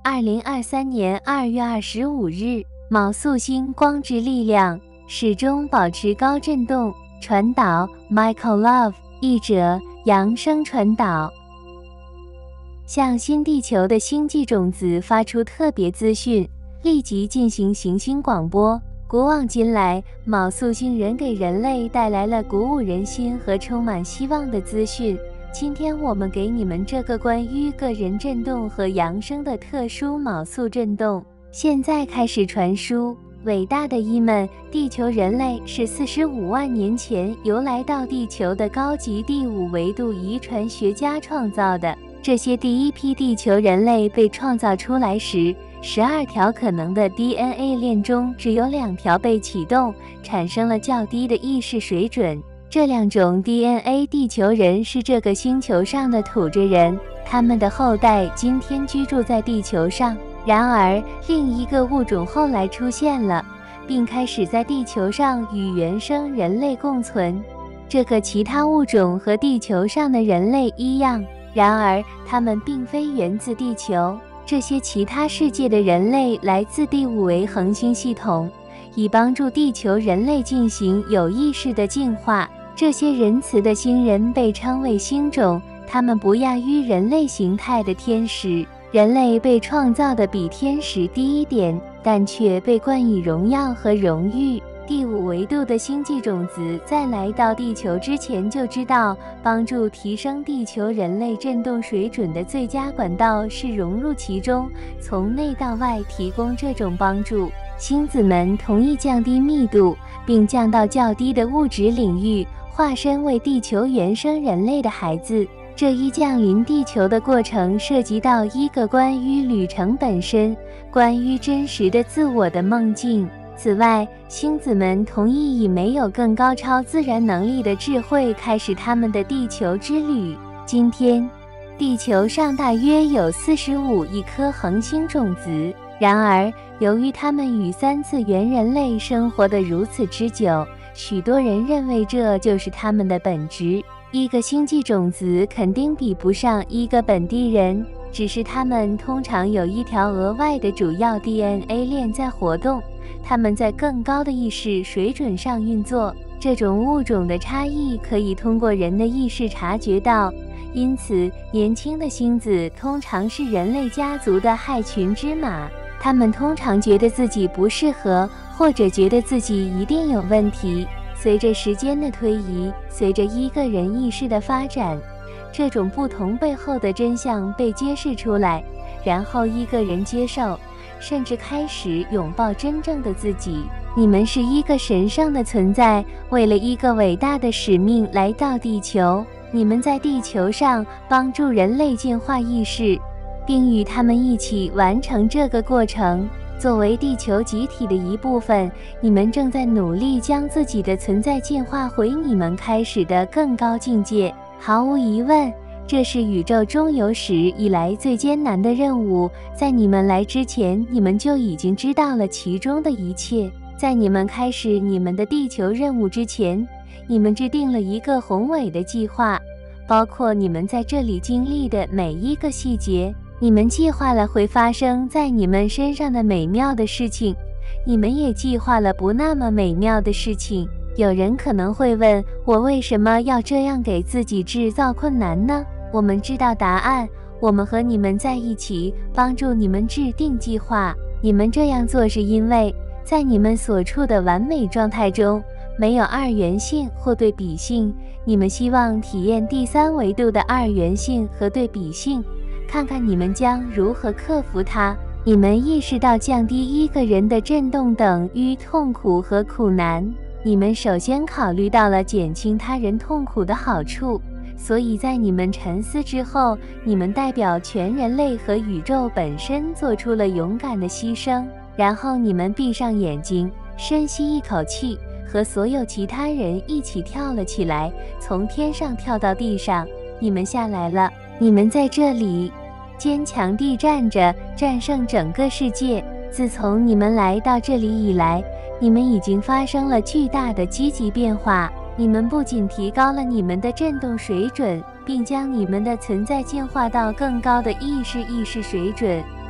2023年2月25日，卯宿星光之力量始终保持高振动。传导 Michael Love， 译者扬声传导。向新地球的星际种子发出特别资讯，立即进行行星广播。古往今来，卯宿星人给人类带来了鼓舞人心和充满希望的资讯。今天我们给你们这个关于个人振动和扬声的特殊卯宿振动。现在开始传输。伟大的伊们，地球人类是45万年前由来到地球的高级第5维度遗传学家创造的。这些第一批地球人类被创造出来时，12条可能的 DNA 链中只有2条被启动，产生了较低的意识水准。这2种 DNA 地球人是这个星球上的土着人，他们的后代今天居住在地球上。然而，另一个物种后来出现了，并开始在地球上与原生人类共存。这个其他物种和地球上的人类一样，然而他们并非源自地球。这些其他世界的人类来自第5维恒星系统，以帮助地球人类进行有意识的进化。这些仁慈的星人被称为星种，他们不亚于人类形态的天使。人类被创造的比天使低一点，但却被冠以荣耀和荣誉。第5维度的星际种子在来到地球之前就知道，帮助提升地球人类振动水准的最佳管道是融入其中，从内到外提供这种帮助。星子们同意降低密度，并降到较低的物质领域，化身为地球原生人类的孩子。这一降临地球的过程涉及到一个关于旅程本身、关于真实的自我的梦境。此外，星子们同意以没有更高超自然能力的智慧开始他们的地球之旅。今天，地球上大约有45亿颗恒星种子。然而，由于他们与3次元人类生活得如此之久，许多人认为这就是他们的本质。一个星际种子肯定比不上一个本地人，只是他们通常有一条额外的主要 DNA 链在活动，他们在更高的意识水准上运作。这种物种的差异可以通过人的意识察觉到，因此年轻的星子通常是人类家族的害群之马。他们通常觉得自己不适合，或者觉得自己一定有问题。随着时间的推移，随着一个人意识的发展，这种不同背后的真相被揭示出来，然后一个人接受，甚至开始拥抱真正的自己。你们是一个神圣的存在，为了一个伟大的使命来到地球。你们在地球上帮助人类进化意识，并与他们一起完成这个过程。作为地球集体的一部分，你们正在努力将自己的存在进化回你们开始的更高境界。毫无疑问，这是宇宙中有史以来最艰难的任务。在你们来之前，你们就已经知道了其中的一切。在你们开始你们的地球任务之前，你们制定了一个宏伟的计划，包括你们在这里经历的每一个细节。你们计划了会发生在你们身上的美妙的事情，你们也计划了不那么美妙的事情。有人可能会问，我为什么要这样给自己制造困难呢？我们知道答案，我们和你们在一起，帮助你们制定计划。你们这样做是因为，在你们所处的完美状态中，没有二元性或对比性。你们希望体验第3维度的二元性和对比性，看看你们将如何克服它。你们意识到降低一个人的振动等于痛苦和苦难。你们首先考虑到了减轻他人痛苦的好处，所以在你们沉思之后，你们代表全人类和宇宙本身做出了勇敢的牺牲。然后你们闭上眼睛，深吸一口气，和所有其他人一起跳了起来，从天上跳到地上。你们下来了，你们在这里坚强地站着，战胜整个世界。自从你们来到这里以来，你们已经发生了巨大的积极变化。你们不仅提高了你们的振动水准，并将你们的存在进化到更高的意识水准。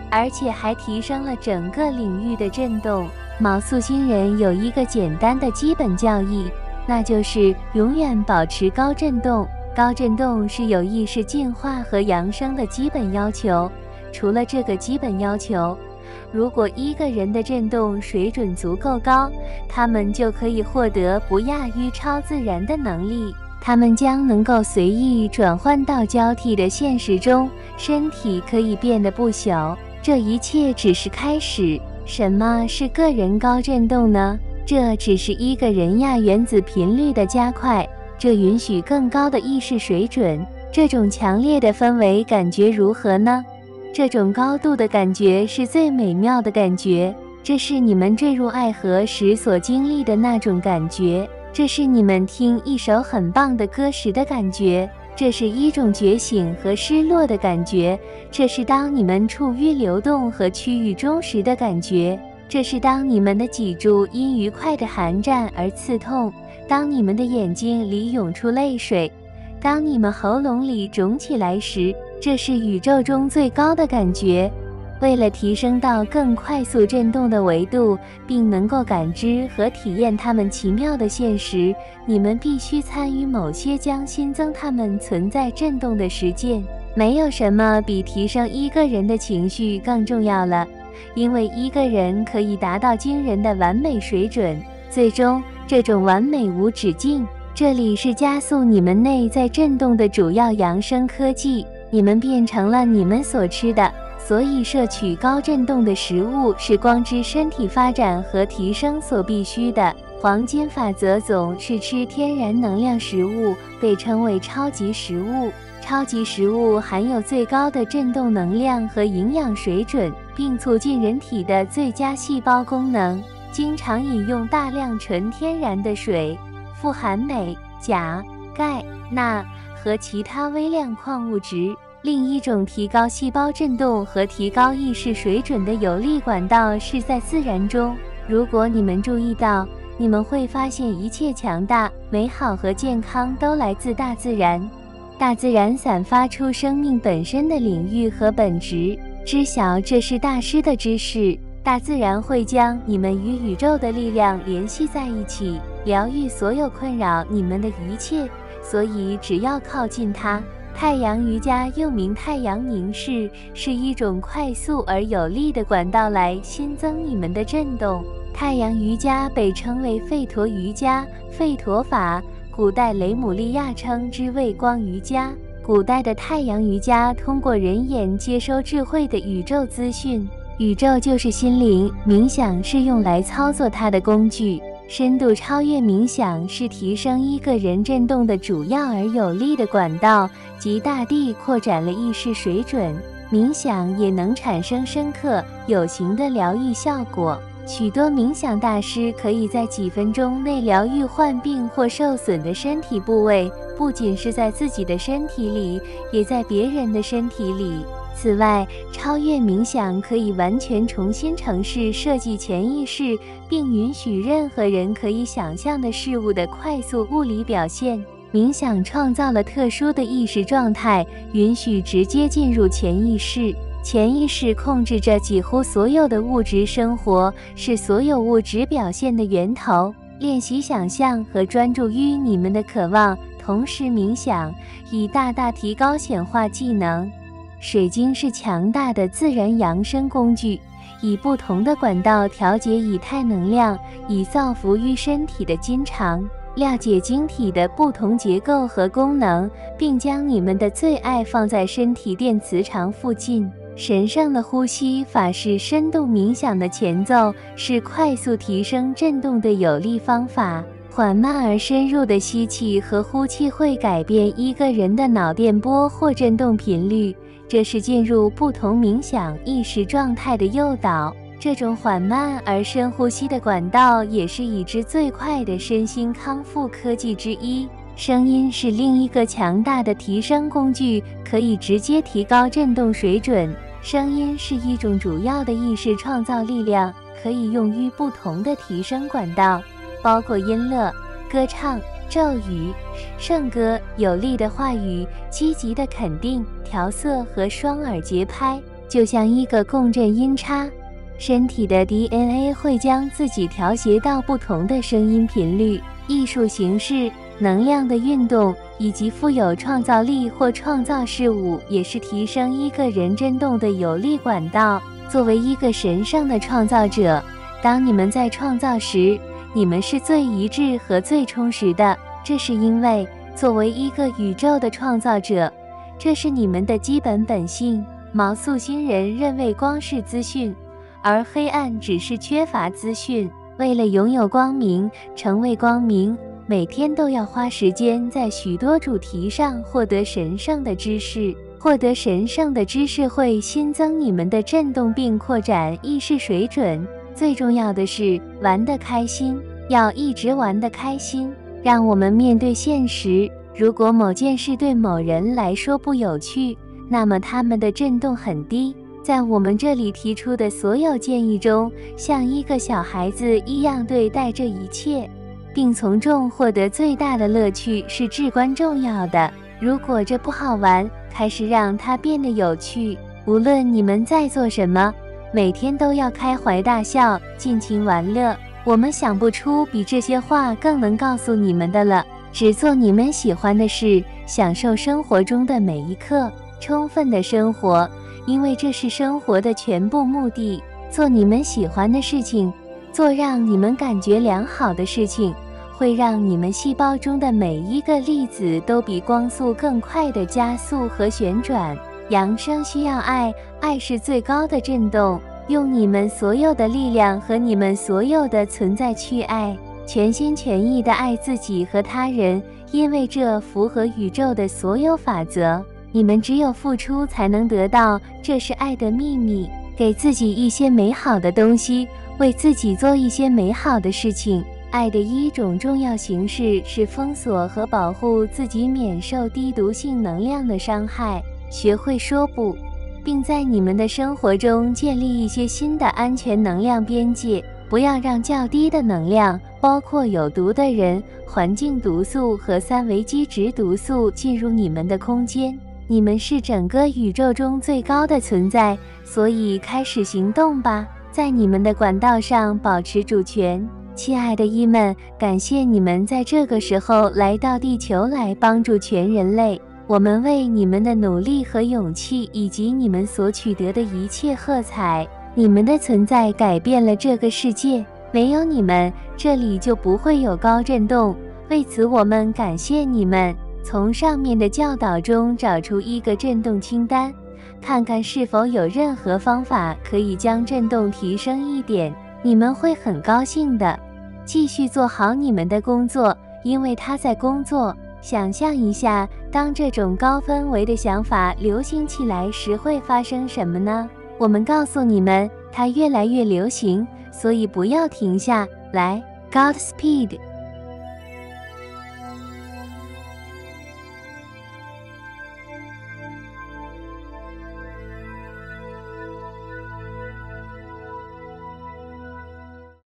而且还提升了整个领域的震动。卯宿星人有一个简单的基本教义，那就是永远保持高振动。高振动是有意识进化和扬升的基本要求。除了这个基本要求，如果一个人的振动水准足够高，他们就可以获得不亚于超自然的能力。他们将能够随意转换到交替的现实中，身体可以变得不朽。这一切只是开始。什么是个人高振动呢？这只是一个人亚原子频率的加快，这允许更高的意识水准。这种强烈的氛围感觉如何呢？这种高度的感觉是最美妙的感觉，这是你们坠入爱河时所经历的那种感觉，这是你们听一首很棒的歌时的感觉，这是一种觉醒和失落的感觉，这是当你们处于流动和区域中时的感觉，这是当你们的脊柱因愉快的寒战而刺痛，当你们的眼睛里涌出泪水，当你们喉咙里肿起来时，这是宇宙中最高的感觉。为了提升到更快速振动的维度，并能够感知和体验它们奇妙的现实，你们必须参与某些将新增它们存在振动的实践。没有什么比提升一个人的情绪更重要了，因为一个人可以达到惊人的完美水准，最终这种完美无止境。这里是加速你们内在振动的主要扬声科技，你们变成了你们所吃的。所以摄取高振动的食物是光之身体发展和提升所必须的。黄金法则总是吃天然能量食物，被称为超级食物。超级食物含有最高的振动能量和营养水准，并促进人体的最佳细胞功能。经常饮用大量纯天然的水，富含镁、钾、钙、钠和其他微量矿物质。另一种提高细胞振动和提高意识水准的有力管道是在自然中。如果你们注意到，你们会发现一切强大、美好和健康都来自大自然。大自然散发出生命本身的领域和本质。知晓这是大师的知识。大自然会将你们与宇宙的力量联系在一起，疗愈所有困扰你们的一切。所以只要靠近它。太阳瑜伽又名太阳凝视，是一种快速而有力的管道来新增你们的振动。太阳瑜伽被称为吠陀瑜伽、吠陀法，古代雷姆利亚称之为光瑜伽。古代的太阳瑜伽通过人眼接收智慧的宇宙资讯，宇宙就是心灵，冥想是用来操作它的工具。深度超越冥想是提升一个人振动的主要而有力的管道，即大地扩展了意识水准。冥想也能产生深刻有形的疗愈效果。许多冥想大师可以在几分钟内疗愈患病或受损的身体部位，不仅是在自己的身体里，也在别人的身体里。此外，超越冥想可以完全重新程式设计潜意识，并允许任何人可以想象的事物的快速物理表现。冥想创造了特殊的意识状态，允许直接进入潜意识。潜意识控制着几乎所有的物质生活，是所有物质表现的源头。练习想象和专注于你们的渴望，同时冥想，以大大提高显化技能。水晶是强大的自然扬声工具，以不同的管道调节以太能量，以造福于身体的经常。了解晶体的不同结构和功能，并将你们的最爱放在身体电磁场附近。神圣的呼吸法是深度冥想的前奏，是快速提升振动的有力方法。缓慢而深入的吸气和呼气会改变一个人的脑电波或振动频率，这是进入不同冥想意识状态的诱导。这种缓慢而深呼吸的管道也是已知最快的身心康复科技之一。声音是另一个强大的提升工具，可以直接提高振动水准。声音是一种主要的意识创造力量，可以用于不同的提升管道，包括音乐、歌唱、咒语、圣歌、有力的话语、积极的肯定、调色和双耳节拍。 就像一个共振音叉，身体的 DNA 会将自己调节到不同的声音频率。艺术形式、能量的运动以及富有创造力或创造事物，也是提升一个人振动的有力管道。作为一个神圣的创造者，当你们在创造时，你们是最一致和最充实的。这是因为，作为一个宇宙的创造者，这是你们的基本本性。毛素星人认为光是资讯，而黑暗只是缺乏资讯。为了拥有光明，成为光明，每天都要花时间在许多主题上获得神圣的知识。获得神圣的知识会新增你们的振动并扩展意识水准。最重要的是玩得开心，要一直玩得开心。让我们面对现实，如果某件事对某人来说不有趣，那么他们的振动很低。在我们这里提出的所有建议中，像一个小孩子一样对待这一切，并从中获得最大的乐趣是至关重要的。如果这不好玩，开始让它变得有趣。无论你们在做什么，每天都要开怀大笑，尽情玩乐。我们想不出比这些话更能告诉你们的了。只做你们喜欢的事，享受生活中的每一刻，充分的生活，因为这是生活的全部目的。做你们喜欢的事情，做让你们感觉良好的事情，会让你们细胞中的每一个粒子都比光速更快的加速和旋转。扬声需要爱，爱是最高的振动。用你们所有的力量和你们所有的存在去爱，全心全意地爱自己和他人，因为这符合宇宙的所有法则。你们只有付出才能得到，这是爱的秘密。给自己一些美好的东西，为自己做一些美好的事情。爱的一种重要形式是封锁和保护自己免受低毒性能量的伤害。学会说不，并在你们的生活中建立一些新的安全能量边界，不要让较低的能量，包括有毒的人、环境毒素和三维基质毒素进入你们的空间。你们是整个宇宙中最高的存在，所以开始行动吧，在你们的管道上保持主权。亲爱的伊们，感谢你们在这个时候来到地球来帮助全人类。我们为你们的努力和勇气以及你们所取得的一切喝彩。你们的存在改变了这个世界，没有你们，这里就不会有高振动。为此我们感谢你们。从上面的教导中找出一个振动清单，看看是否有任何方法可以将振动提升一点，你们会很高兴的。继续做好你们的工作，因为他在工作。想象一下，当这种高氛围的想法流行起来时会发生什么呢？我们告诉你们，它越来越流行，所以不要停下来。Godspeed。